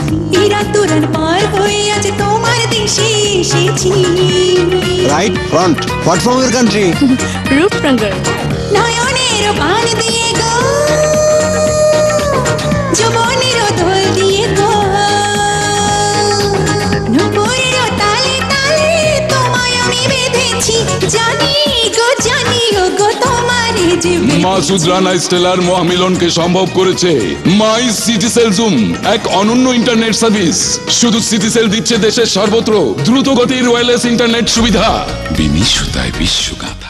তুরন পার হয়ে আজ তোমার দেশে এসেছি। Right front, what from your country? রুট ফ্রাঙ্গার। নয়নের পান দিয়ে গো, যৌবনের দোল দিয়ে গো, নূপুরের তালে তালে তোমায় আমি বেঁধেছি। জানি গো তোমার জীবনে মাসুদ রানা স্টেলার মহামিলনকে সম্ভব করেছে মাই সিটিসেল জুম, এক অনন্য ইন্টারনেট সার্ভিস। শুধু সিটিসেল দিচ্ছে দেশের সর্বত্র দ্রুত গতির ওয়্যারলেস ইন্টারনেট সুবিধা। বিনিশুতায় বিশ্বকাপ।